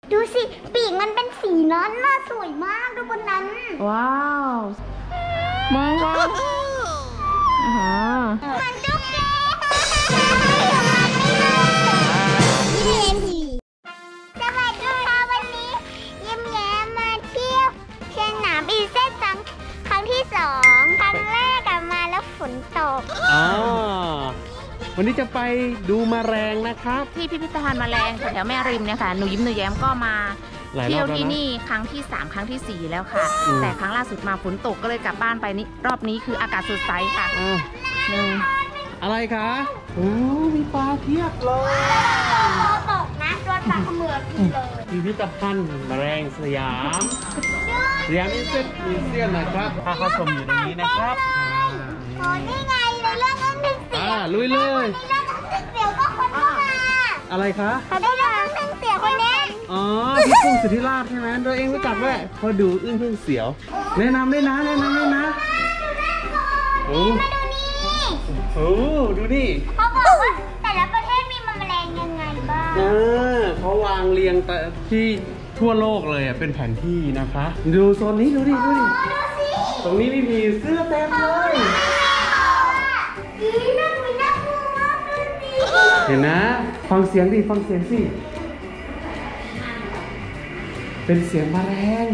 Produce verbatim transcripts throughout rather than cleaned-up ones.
ดูสิปีกมันเป็นสีนั้นน่าสวยมากดูบนนั้นว้าวมองว่ามันจุ๊กเก๋สวัสดีค่ะวันนี้ยิ้มแย้มมาเที่ยวสนามอีเซตังครั้งที่สองครั้งแรกกลับมาแล้วฝนตกอ๋อวันนี้จะไปดูแมลงนะครับที่พิพิธภัณฑ์แมลงแถวแม่ริมเนี่ยค่ะหนูยิ้มหนูแย้มก็มาเที่ยวที่นี่ครั้งที่สามครั้งที่สี่แล้วค่ะแต่ครั้งล่าสุดมาฝนตกก็เลยกลับบ้านไปนี่รอบนี้คืออากาศสดใสค่ะหนึ่งอะไรคะโอ้มีปลาเพียบเลยตกนะโดนปลาเขมือบกินเลยพิพิธภัณฑ์แมลงสยามสยามมิวเซียมมิวเซียมนะครับถ้าเข้าชมอยู่ตรงนี้นะครับโอ้นี่ไงเรื่องนึงนึงเสียวลุยเลยเรื่องนึงเสียวก็คนเข้ามาอะไรคะเขาได้เรื่องนึงเสียวคนนี้อ๋อพี่กุ้งสุธิราชใช่ไหมตัวเองรู้จักด้วยพอดูอึ้งพึ่งเสียวแนะนำได้นะแนะนำได้นะโอ้โอ้ดูนี่เขาบอกว่าแต่ละประเทศมีแมลงยังไงบ้างเออเขาวางเรียงที่ทั่วโลกเลยอ่ะเป็นแผนที่นะคะดูโซนนี้ดูดิดูดิตรงนี้มีผีเสื้อเต็มเลยเห็นนะฟังเสียงดิฟังเสียงสิเป็นเสียงแมลง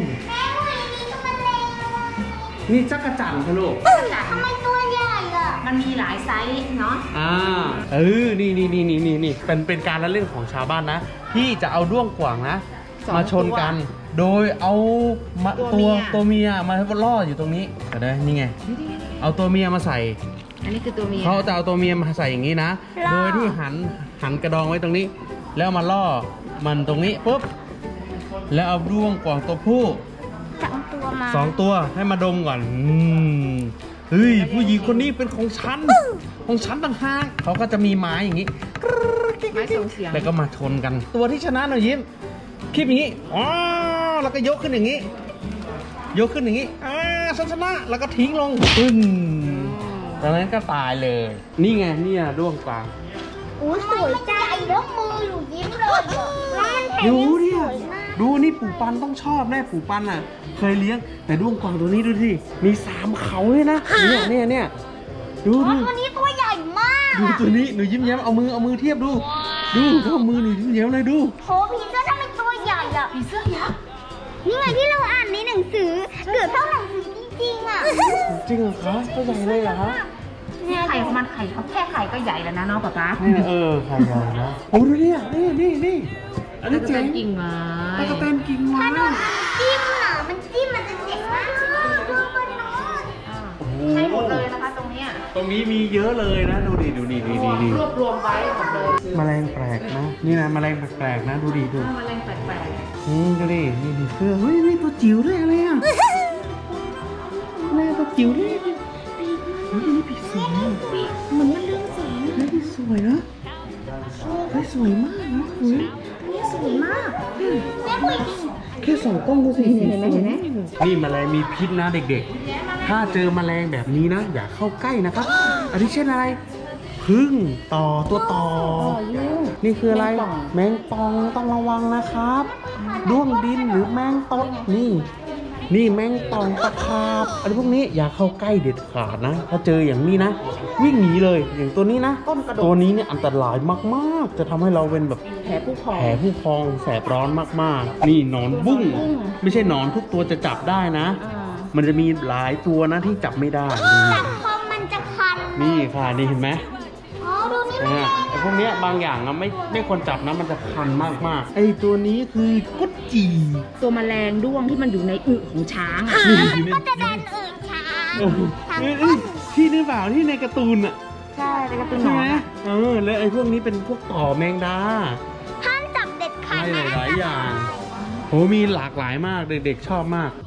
นี่จักรจั่นค่ะลูกทำไมตัวใหญ่อะมันมีหลายไซส์เนาะอ่าเออนี่นี่นี่นี่นี่นี่เป็นเป็นการละเล่นของชาวบ้านนะที่จะเอาด้วงกว่างนะมาชนกันโดยเอาตัวตัวเมียมาล่ออยู่ตรงนี้ก็ได้นี่ไงเอาตัวเมียมาใส่อันนี้คือตัวเมียเขาจะเอาตัวเมียมาใส่อย่างนี้นะโดยที่หันหันกระดองไว้ตรงนี้แล้วมาล่อมันตรงนี้ปุ๊บแล้วเอาด้วงกว่างตัวผู้สองตัวมาสองตัวให้มาดมก่อนอืมเฮ้ยผู้หญิงคนนี้เป็นของฉันของฉันต่างหากเขาก็จะมีไม้อย่างนี้ไม้ส่งเสียงแล้วก็มาชนกันตัวที่ชนะหน่อยยิ้มคลิปอย่างนี้อ๋อแล้วก็ยกขึ้นอย่างนี้ยกขึ้นอย่างนี้อ่าฉันชนะแล้วก็ทิ้งลงปึ้งตอนนั้นก็ตายเลยนี่ไงนี่อะด้วงกวางอู้สวยจังยกมืออยู่ยิ้มเลยดูดิดูนี่ปู่ปันต้องชอบแน่ปู่ปันอ่ะเคยเลี้ยงแต่ด้วงกวางตัวนี้ดูสิมีสามเขาเลยนะเนี่ยเนี่ยเนี่ยดูดูตัวนี้ตัวใหญ่มากดูตัวนี้หนูยิ้มแย้มเอามือเอามือเทียบดูดูเอามือหนูยิ้มแย้มเลยดูโหผีเสื้อทำไมตัวใหญ่อะผีเสื้อยักษ์นี่ไงที่เราอ่านในหนังสือเกือบเท่าหนังสือจริงๆอ่ะจริงเหรอคะตัวใหญ่เลยเหรอคะเนี่ยไข่ของมันไข่เขาแค่ไข่ก็ใหญ่แล้วนะน้องป๊าป๊าเออไข่ใหญ่นะโอ้ดูเนี่ยนี่นี่นี่อันนี้เจ๋งกิ่งไม้ตะกะแตนกิ่งไม้ถ้าโดนจิ้มอ่ะมันจิ้มมันจะเจ็บมากดูบนโน้นใช่หมดเลยนะคะตรงนี้ตรงนี้มีเยอะเลยนะดูดิดูดิดูดิดูรวบรวมไว้หมดเลยแมลงแปลกนะนี่นะแมลงแปลกๆนะดูดิดูแมลงแปลกๆอืมดูดินี่ดิเสื้อเฮ้ยนี่ตัวจิ๋วด้วยอะไรอ่ะแม่ตัวจิ๋วด้วยนี่ปีกสวยเหมือนมันเรื่องสีนี่ปีกสวยนะเฮ้ยสวยมากนะสวยนี่สวยมากแค่สองกล้องดูสิเห็นไหมเห็นไหมนี่แมลงมีพิษนะเด็กๆถ้าเจอแมลงแบบนี้นะอย่าเข้าใกล้นะครับอันนี้เช่นอะไรพึ่งต่อตัวต่อนี่คืออะไรแมงปองต้องระวังนะครับด้วงดินหรือแมงตดนี่นี่แมงปองตะขาบอะไรพวกนี้อย่าเข้าใกล้เด็ดขาดนะถ้าเจออย่างนี้นะวิ่งหนีเลยอย่างตัวนี้นะตัวนี้เนี่ยอันตรายมากๆจะทำให้เราเป็นแบบแผลผู้พองแผลผู้พองแสบร้อนมากๆนี่หนอนบุ้งไม่ใช่หนอนทุกตัวจะจับได้นะมันจะมีหลายตัวนะที่จับไม่ได้แต่คอมันจะคันนี่ค่ะนี่เห็นไหมอ๋อดูนี่ไอ้พวกนี้บางอย่างนะไม่ไม่ควรจับนะมันจะคันมากๆไอ้ตัวนี้คือกุดจีตัวแมลงด้วงที่มันอยู่ในอึของช้างอ่ะก็จะดันอึช้างที่นี่เปล่าที่ในการ์ตูนอ่ะใช่ในการ์ตูนหนอนเออแล้วไอ้พวกนี้เป็นพวกต่อแมงดาห้ามจับเด็ดขาดหลายอย่างโหมีหลากหลายมากเด็กๆชอบมาก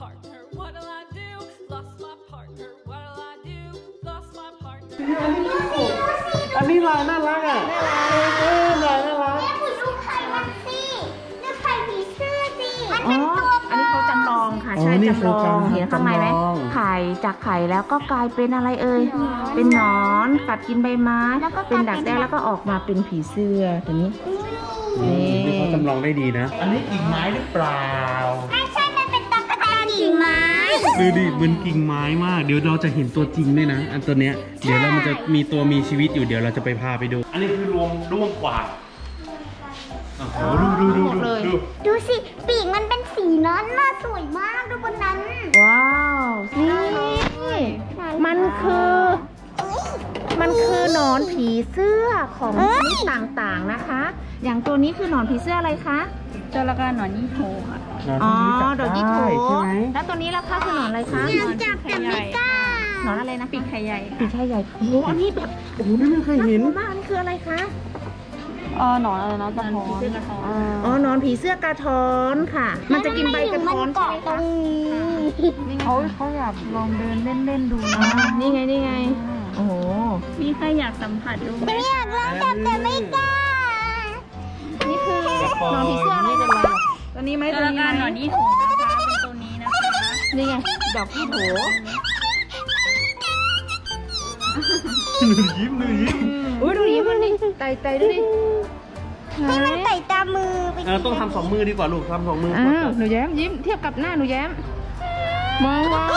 อันนี้ลายน่ารักอ่ะเออลายน่ารักแม่ผู้ดูไข่มันสิดูไข่ผีเสื้อสิมันเป็นตัวอันนี้เขาจำลองค่ะใช่จำลองเห็นข้างในไหมไข่จากไข่แล้วก็กลายเป็นอะไรเอ่ยเป็นหนอนกัดกินใบไม้เป็นดักแด้แล้วก็ออกมาเป็นผีเสื้อตัวนี้นี่เขาจำลองได้ดีนะ อันนี้กิ่งไม้หรือเปล่าไม่ใช่มันเป็นตั๊กแตนกิ่งไม้ดูดิเหมือนกิ่งไม้มากเดี๋ยวเราจะเห็นตัวจริงด้วยนะอันตัวเนี้ยเดี๋ยวเรามันจะมีตัวมีชีวิตอยู่เดี๋ยวเราจะไปพาไปดูอันนี้คือรวมด้วงกว่าโอ้โหดูดูดูดูดูดูสิปีกมันเป็นสีนั้นน่าสวยมากดูบนนั้นว้าวนี่มันคือมันคือหนอนผีเสื้อของชนิดต่างๆนะคะ อย่างตัวนี้คือหนอนผีเสื้ออะไรคะตัวละกันหนอนยี่โถค่ะอ๋อดอกยี่โถแล้วตัวนี้ล่ะคะคือหนอนอะไรคะหนอนจับแต่ไม่กล้าหนอนอะไรนะปีกไข่ใหญ่ปีกไข่ใหญ่โอ้โหอันนี้แบบโอ้โหไม่เคยเห็นมากอันนี้คืออะไรคะอ๋อหนอนอะไรนะกระท้อนอ๋อหนอนผีเสื้อกระท้อนค่ะมันจะกินใบกระท้อนใช่ไหมคะเขาเขาอยากลองเดินเล่นๆดูนะนี่ไงนี่ไงโอ้โหมีใครอยากสัมผัสดูไหมไม่อยากลองจับแต่ไม่กล้านี่คือหนอนผีเสื้ออะไรนะคะตัวนี้ไหมตัวนี้ไหมหนอนยี่โถนะคะเป็นตัวนี้นะคะนี่ไงดอกยี่โถยิ้มดูยิ้มอุ้ยดูยิ้มมันดิไต่ไต่ดูดิให้มันไต่ตามมือไปต้องทำสองมือดีกว่าลูกทำสองมืออ้าวหนูแย้มยิ้มเทียบกับหน้าหนูแย้มมองมอง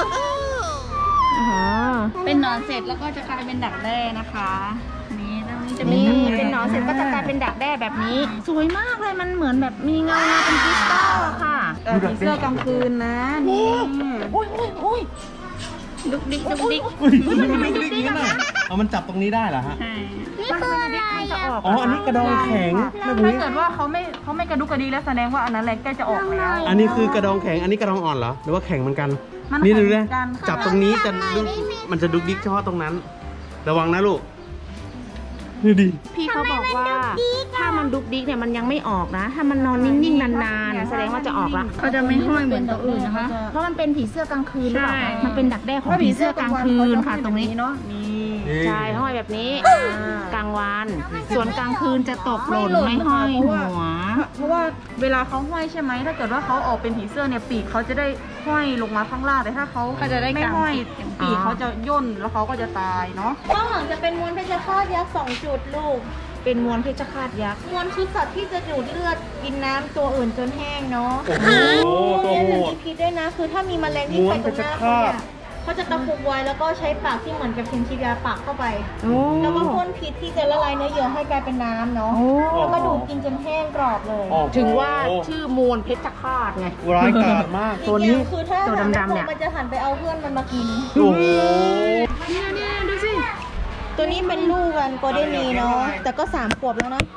เป็นหนอนเสร็จแล้วก็จะกลายเป็นดักแด้นะคะนี่ตรงนี้จะมีเป็นหนอนเสร็จก็จะกลายเป็นดักแด้แบบนี้สวยมากเลยมันเหมือนแบบมีเงาเป็นคริสตัลค่ะผีเสื้อกลางคืนนะนี่โอ้ยโอ้ยโอ้ยดุกดิกดุกดิกมันทำไมดุกดิกนะเอามันจับตรงนี้ได้เหรอฮะนี่คืออะไรอ๋ออันนี้กระดองแข็งถ้าเกิดว่าเขาไม่เขาไม่กระดุกกระดิกแล้วแสดงว่าอันนั้นแหละใกล้จะออกแล้วอันนี้คือกระดองแข็งอันนี้กระดองอ่อนเหรอหรือว่าแข็งเหมือนกันนี่ดูเลยจับตรงนี้จะมันจะดุกดิกเฉพาะตรงนั้นระวังนะลูกดูดิพี่เขาบอกว่าถ้ามันดุกดิกเนี่ยมันยังไม่ออกนะถ้ามันนอนนิ่งๆนานๆแสดงว่าจะออกละเขาจะไม่ห้อยเหมือนตัวอื่นนะคะเพราะมันเป็นผีเสื้อกลางคืนหรือเปล่ามันเป็นดักแด้ของผีเสื้อกลางคืนค่ะตรงนี้เนาะนี่ใช่ห้อยแบบนี้กลางวันส่วนกลางคืนจะตกหล่นไม่ห้อยหัวเพราะว่าเวลาเขาห้อยใช่ไหมถ้าเกิดว่าเขาออกเป็นผีเสื้อเนี่ยปีกเขาจะได้ห้อยลงมาข้างล่างแต่ถ้าเขาไม่ห้อยปีกเขาจะย่นแล้วเขาก็จะตายเนาะข้างหลังจะเป็นมวลเพชฌฆาตยักษ์สองจุดลูกเป็นมวลเพชฌฆาตยักษ์มวลคือสัตว์ที่จะดูดเลือดกินน้ำตัวอื่นจนแห้งเนาะโอ้โหตัวโหดมีพิษด้วยนะคือถ้ามีแมลงที่ไปตรงหน้าเขาเนี่ยเขาจะตะคุบไว้แล้วก็ใช้ปากที่เหมือนกับเข็มฉีดยาปากเข้าไปแล้วก็พ่นพิษที่จะละลายเนื้อเยื่อให้กลายเป็นน้ำเนาะแล้วก็ดูดกินจนแห้งกรอบเลยถึงว่าชื่อมวลเพชฌฆาตไงร้ายกาจมากตัวนี้คือถ้าตัวดำๆเนี่ยมันจะหันไปเอาเพื่อนมันมากินโอ้โหเนี่ยเนี่ยดูสิตัวนี้เป็นลูกกันโกลเด้นนีเนาะแต่ก็สามขวบแล้วนะ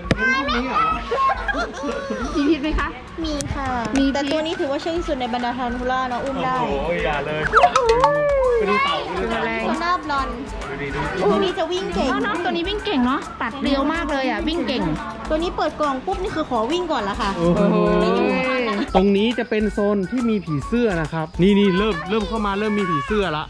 มีพิษไหมคะมีค่ะแต่ตัวนี้ถือว่าเชื่องที่สุดในบรรดาทารันทูล่าเนาะอุ้มได้โอ้ยอย่าเลยไปดูเต่าไปดูเต่าหน้าบลอนตัวนี้จะวิ่งเก่งน้องตัวนี้วิ่งเก่งเนาะปัดเร็วมากเลยอ่ะวิ่งเก่งตัวนี้เปิดกล่องปุ๊บนี่คือขอวิ่งก่อนละค่ะตรงนี้จะเป็นโซนที่มีผีเสื้อนะครับนี่นี่เริ่มเริ่มเข้ามาเริ่มมีผีเสื้อละ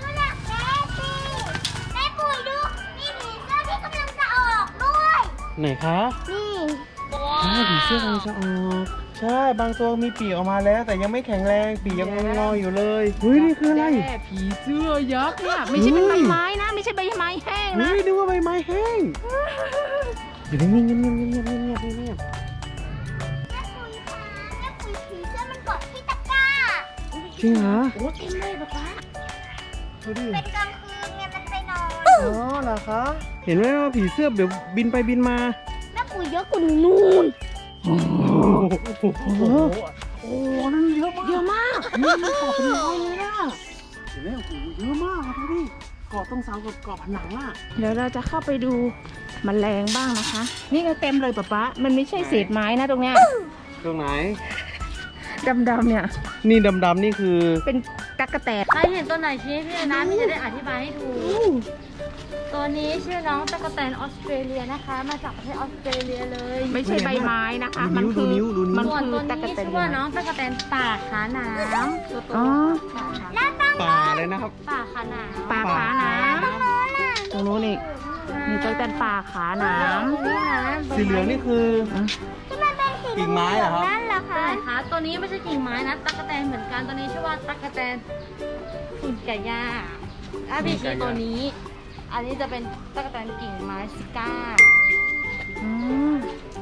ไหนคะนี่ผีเสื้อกำลังจะออกใช่บางตัวมีปีกออกมาแล้วแต่ยังไม่แข็งแรงปีกยังงออยู่เลยเฮ้ยนี่คืออะไรผีเสื้อยักษ์เนี่ยไม่ใช่เป็นใบไม้นะไม่ใช่ใบไม้แห้งนะเฮ้ยนึกว่าใบไม้แห้งอยู่นิ่งๆเงียบๆเงียบๆเงียบๆเงียบๆเงียบๆแม่ปุ๋ยค่ะแม่ปุ๋ยผีเสื้อมันเกาะที่ตะกร้าจริงเหรอโอ้เต็มเลยป๊าป๊าเป็นกลางคืนเนี่ยมันไปนอนอ๋อเหรอคะเห็นไหมว่าผีเสื้อเดี๋ยวบินไปบินมาแม่ปุ๋ยเยอะกว่านู่นโอ้โหโอ้นั่นเยอะมากเยอะมากนี่มันเกาะเป็นร้อยเลยนะเห็นไหมโอ้โหเยอะมากครับพี่เกาะตรงเสากับเกาะผนังอ่ะเดี๋ยวเราจะเข้าไปดูแมลงบ้างนะคะนี่ก็เต็มเลยป๊าป๊ามันไม่ใช่เศษไม้นะตรงเนี้ยตรงไหนดำๆเนี่ยนี่ดำๆนี่คือเป็นตั๊กแตนใครเห็นตัวไหนชี้พี่นะพี่จะได้อธิบายให้ถูกตัวนี้ชื่อน้องตั๊กแตนออสเตรเลียนะคะมาจากประเทศออสเตรเลียเลยไม่ใช่ใบไม้นะคะมันคือมันคือตั๊กแตนชื่อว่าน้องตั๊กแตนป่าขาหนามตัวโตป่าเลยนะครับป่าขาหนามป่าขาหนามตรงโน้นอีกมีตั๊กแตนป่าขาหนามสีเหลืองนี่คือกิ่งไม้เหรอครับนั่นแหละค่ะคะตัวนี้ไม่ใช่กิ่งไม้นะตั๊กแตนเหมือนกันตัวนี้ชื่อว่าตั๊กแตนฝุ่นกะย่าอาบีชีตัวนี้อันนี้จะเป็นตั๊กแตนกิ่งไม้ซิก้า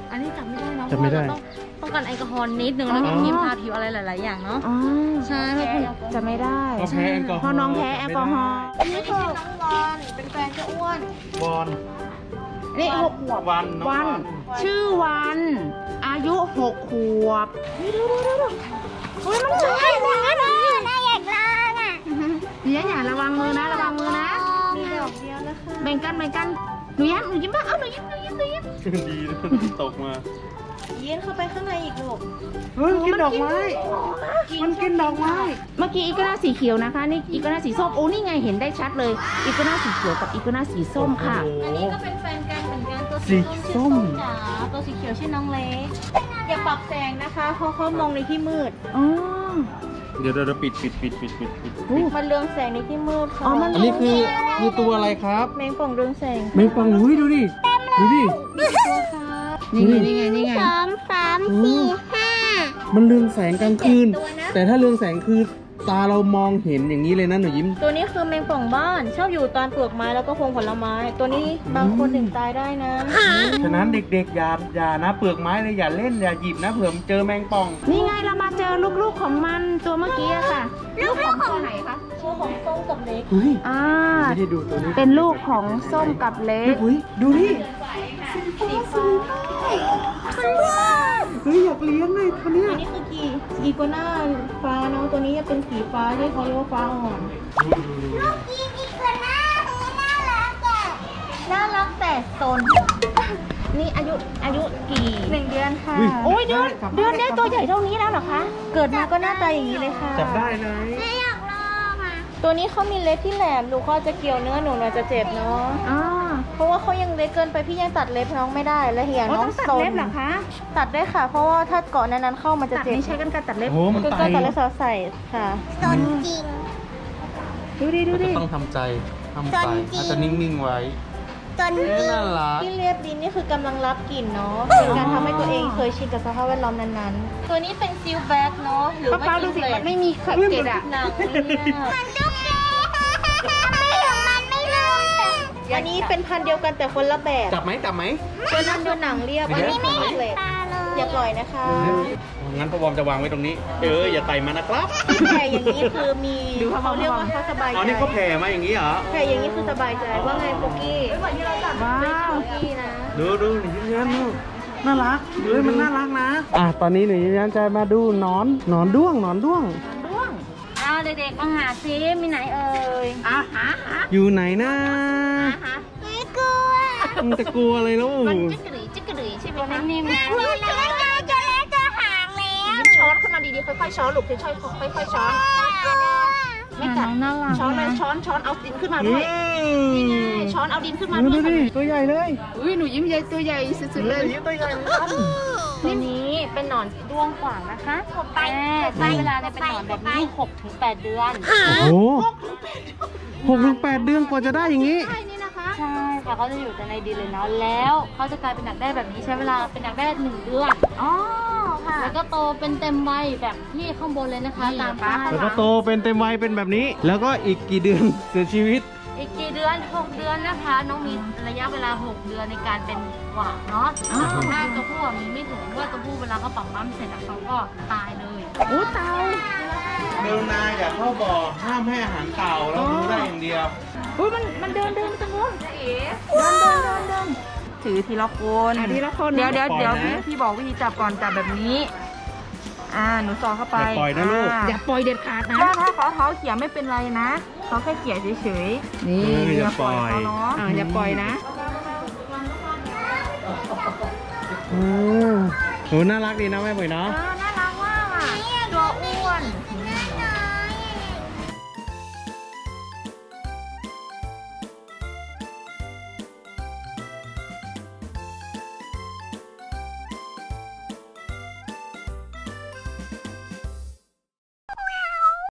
อันนี้จับไม่ได้เนาะจับไม่ได้เพราะว่าเราต้องป้องกันแอลกอฮอล์นิดนึงแล้วก็ครีมทาผิวอะไรหลายๆอย่างเนาะอ๋อใช่เพราะคุณจะไม่ได้เพราะแพ้แอลกอฮอล์เพราะน้องแพ้แอลกอฮอล์อันนี้คือน้องวอนเป็นแฟนเจ้าอ้วนวอนนี่หกขวบวันน้องวัน ชื่อวัน อายุหกขวบนี่ดูดูดูดูเฮ้ยมันใช่เลยนะน่าอยากลองอ่ะเดี๋ยวอย่าระวังมือนะระวังมือนะมีดอกเดียวนะคะแบ่งกันแบ่งกันหนูยิ้มหนูยิ้มบ้างเอาหนูยิ้มหนูยิ้มหนูยิ้มดีนะตกมาเย็นเข้าไปข้างในอีกลูกเฮ้ยกินดอกไม้ มันกินดอกไม้เมื่อกี้อีกาน่าสีเขียวนะคะนี่อีกาน่าสีส้มโอ้นี่ไงเห็นได้ชัดเลยอีกาน่าสีเขียวกับอีกาน่าสีส้มค่ะโอ้โหอันนี้ก็เป็นแฟนกันเหมือนกันตัวสีสีส้ส้มมจ๋าตัวสีเขียวชื่อน้องเล็กอย่าปรับแสงนะคะเพราะเขามองในที่มืดอ๋อเดี๋ยวเราปิดปิดปิดปิดปิดปิดมันเรืองแสงในที่มืดค่ะอ๋อมันอันนี้คือคือตัวอะไรครับแมงป่องเรืองแสงแมงป่องอุ้ยดูดิ ดูดิตัวครับนี่ไงนี่ไงนี่ไงสามสามสี่ห้ามันเรืองแสงกลางคืนตัวนะแต่ถ้าเรืองแสงคือตาเรามองเห็นอย่างนี้เลยนะหนูยิ้มตัวนี้คือแมงป่องบ้านชอบอยู่ตามเปลือกไม้แล้วก็พวงผลไม้ ตัวนี้บางคนถึงตายได้นะฉะนั้นเด็กๆอย่าอย่านะเปลือกไม้เลยอย่าเล่นอย่าหยิบนะเผื่อมันเจอแมงป่องนี่ไงเรามาเจอลูกๆของมันตัวเมื่อกี้อะค่ะ ลูกของตัวไหนคะชื่อของส้มกับเล็กเฮ้ยอ่าไม่ได้ดูตัวนี้เป็นลูกของส้มกับเล็กเฮ้ยดูดิสีฟ้าเฮ้ยอยากเลี้ยงเลยตัวเนี้ยอันนี้คือกีอีโกน่าฟ้าเนาะตัวนี้จะเป็นสีฟ้าที่เขาเรียกว่าฟ้าอ่อนน่ารักแต่ซนนี่อายุอายุกี่หนึ่งเดือนค่ะโอ้ยเดือนเดือนได้ตัวใหญ่เท่านี้แล้วเหรอคะเกิดมาก็หน้าตาอย่างนี้เลยค่ะจับได้ไหมตัวนี้เขามีเล็บที่แหลมดูเขาจะเกี่ยวเนื้อหนูหน่อยจะเจ็บเนาะอ๋อเพราะว่าเขายังเล็กเกินไปพี่ยังตัดเล็บน้องไม่ได้และเหี่ยโอ้น้อต้งองตัดซนเล็บเหรอคะตัดได้ค่ะ เพราะว่าถ้าเกาะนั้นๆเข้ามันจะตัดเจ็บนี่ใช้กันไกรตัดเล็บโอ้โหมันคือไตการตัดเล็บสาวใส่ค่ะดูดิดูดิต้องทำใจทำใจอาจจะนิ่งๆไว้จนน่ารักที่เรียบดินนี่คือกำลังรับกลิ่นเนาะเป็นการทำให้ตัวเองเคยชินกับสภาพแวดล้อมนั้นๆ ตัวนี้เป็นซิลแบ็กเนาะหรือป้าว่าเป้าดูสิมันไม่มีเกล็ดอ่ะหนังเนี่ยอันนี้เป็นพันธุ์เดียวกันแต่คนละแบบจับไหมจับไหมตัวนั้นดูหนังเรียบอันนี้ไม่เกล็ดอย่าปล่อยนะคะงั้นพ่อบอมจะวางไว้ตรงนี้ เอออย่าไต่มันนะครับที่แผ่อย่างนี้คือมีเขาเรียกว่าเขาสบายใจอ๋อนี่เขาแผ่มาอย่างนี้เหรอแผ่อย่างนี้คือสบายใจว่าไงโปกี้ว้าไม่ใช่วโปกี้นะดูดูหนูยิ้มแย้มดูน่ารักเฮ้ยมันน่ารักนะ อ่ะตอนนี้หนูยิ้มแย้มจะมาดูหนอนหนอนด้วงหนอนด้วงด้วงเอาเด็กๆมาหาซิมีไหนเอ่ยอ่ะหาหาอยู่ไหนนะหาไม่กลัวมันจะกลัวอะไรแล้วมันจึ๊กกระดือจึ๊กกระดือใช่ไหมคะนิ่มๆนะยิ้มช้อนขึ้นมาดีๆค่อยๆช้อนลูกค่อยๆค่อยๆช้อนไม่กัดน่ารักช้อนเลยช้อนช้อนเอาดินขึ้นมาอืด้วยมนี่ไงช้อนเอาดินขึ้นมาดูด้วยดิตัวใหญ่เลยอุ้ยหนูยิ้มใหญ่ตัวใหญ่สุดๆเลยยิ้มตัวใหญ่เหมือนกันตัวนี้เป็นหนอนด้วงขวางนะคะใช้เวลาเนี่ยเป็นหนอนแบบนี้หกถึงแปดเดือนโอ้โหหกถึงแปดเดือนกว่าจะได้อย่างนี้ใช่นี่นะคะใช่ค่ะเขาจะอยู่แต่ในดินเลยเนาะแล้วเขาจะกลายเป็นดักแด้แบบนี้ใช้เวลาเป็นดักแด้หนึ่งเดือนอ๋อค่ะแล้วก็โตเป็นเต็มใบแบบที่ข้างบนเลยนะคะนี่ตามปะป้ายแล้วก็โตเป็นเต็มวัยเป็นแบบนี้ แล้วก็อีกกี่เดือนเสียชีวิตอีกกี่เดือนหกเดือนนะคะ น้องมีระยะเวลาหกเดือนในการเป็นหว่างเนาะถ้าตัวผู้อะมีไม่ถึงว่าตัวผู้เวลาเขาปักปั๊มเสร็จแล้วเขาก็ตายเลยโอ้เต่าเดินนาอย่าเข้าบ่อห้ามให้อาหารเต่าเราดูได้อย่างเดียวอุ้ยมันมันเดินเดินตรงนู้นเอ๋เดินเดินเดินเดินถือทีละคนอ่ะทีละคนนะเดี๋ยวเดี๋ยวปล่อยเดี๋ยวนะพี่พี่บอกวิธีจับก่อนจับแบบนี้ อ่าหนูสอดเข้าไปอย่าปล่อยนะลูกาอย่าปล่อยเด็ดขาดนะถ้าถ้าเขาเท้าเขี่ยไม่เป็นไรนะเขาแค่เขี่ยเฉยๆ นี่เอออย่าปล่อยเขาเนาะอ่าอย่าปล่อยนะอืมโหน่ารักดีนะแม่ปุ๋ยเนาะอ่า